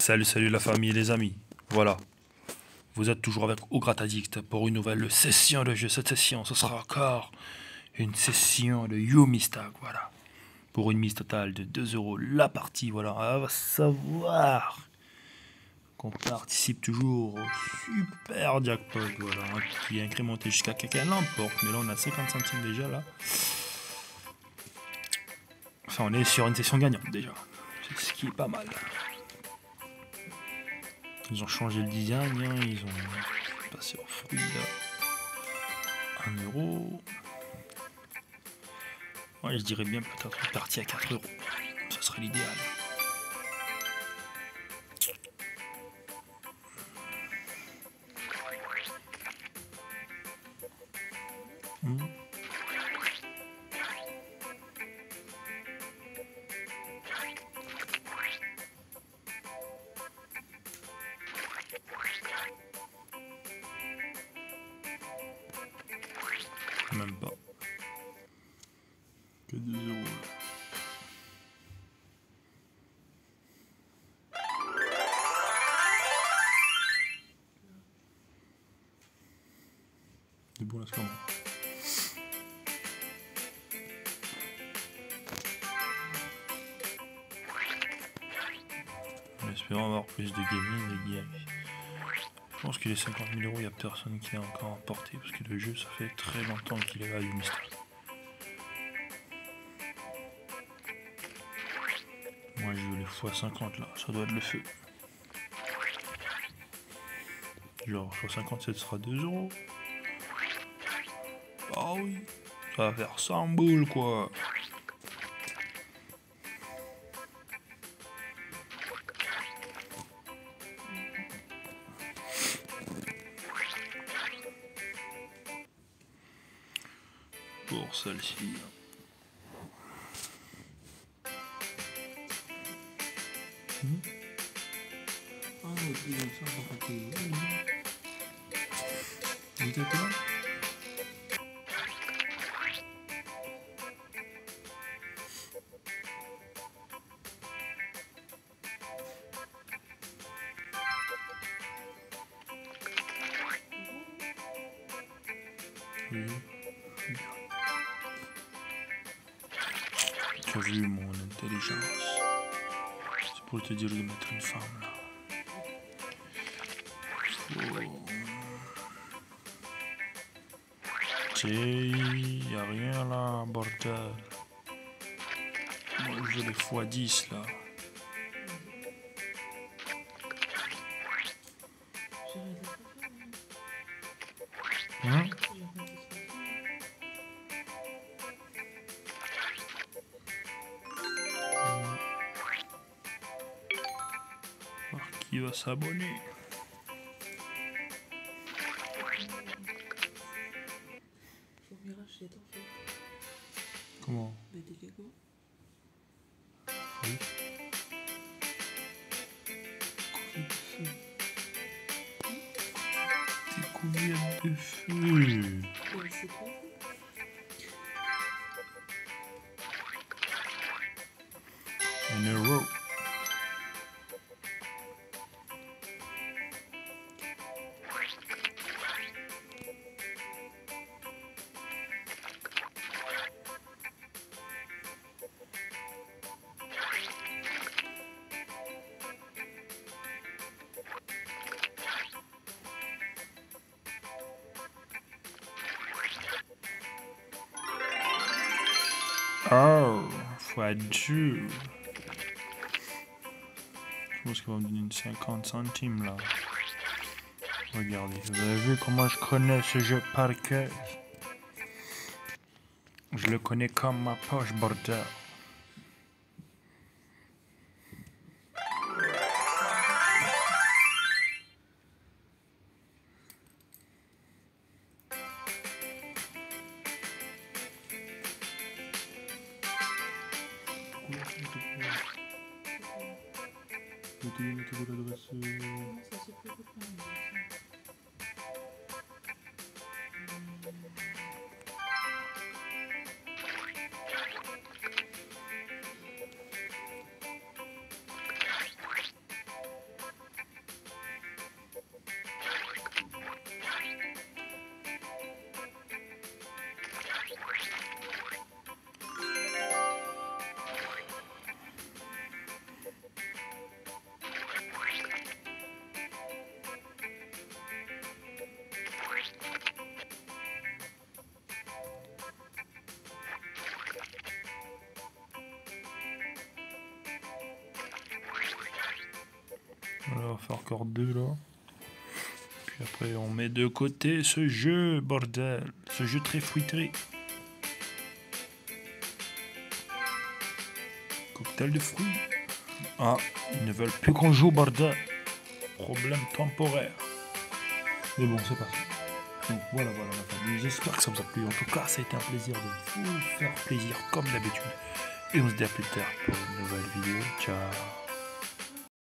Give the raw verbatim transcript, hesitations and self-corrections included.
Salut, salut la famille et les amis. Voilà, vous êtes toujours avec Ogrataddict pour une nouvelle session de jeu. Cette session, ce sera encore une session de Yumi Stack, voilà. Pour une mise totale de deux euros la partie, voilà. On va savoir qu'on participe toujours au super jackpot, voilà, hein, qui est incrémenté jusqu'à quelqu'un l'emporte. Mais là, on a cinquante centimes déjà, là. Enfin, on est sur une session gagnante déjà. C'est ce qui est pas mal. Ils ont changé le design, hein, ils ont passé au fruit à un euro. Ouais, je dirais bien peut-être une partie à quatre euros. Ce serait l'idéal. Mmh. Même pas. Que deux euros là. C'est bon là, c'est comment? En espérant avoir plus de gaming, les gars. Je pense que les cinquante mille euros, il n'y a personne qui l'a encore emporté parce que le jeu, ça fait très longtemps qu'il est là, Yumi Stack. Moi, je veux les fois cinquante là, ça doit être le feu. Genre, fois cinquante, ça sera deux euros. Ah oui, ça va faire cent boules quoi. Pour celle-ci. Mmh. Ah oui, ça va pas payer. Vous êtes là? Oui. Tu as vu mon intelligence? C'est pour te dire de mettre une femme là. Oh. T'sais, y'a rien là, bordel. Moi je veux les fois dix là. Hein? Alors, qui va s'abonner? Comment? Oui. Découverte de feu. Un euro. Oh, fois deux. Je pense qu'il va me donner une cinquante centimes là. Regardez, vous avez vu comment je connais ce jeu par cœur? Je le connais comme ma poche, bordel. Voilà, on va faire encore deux là. Puis après on met de côté ce jeu, bordel. Ce jeu très fruité. Cocktail de fruits. Ah, ils ne veulent plus qu'on joue, bordel. Problème temporaire. Mais bon, c'est parti. Donc voilà, voilà la famille. J'espère que ça vous a plu. En tout cas, ça a été un plaisir de vous faire plaisir comme d'habitude. Et on se dit à plus tard pour une nouvelle vidéo. Ciao.